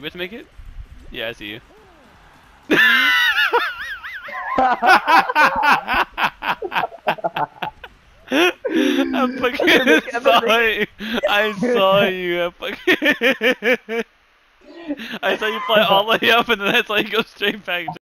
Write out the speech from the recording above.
you about to make it? Yeah, I see you. I fucking saw you. I saw you. I saw you fly all the way up and then I saw you go straight back.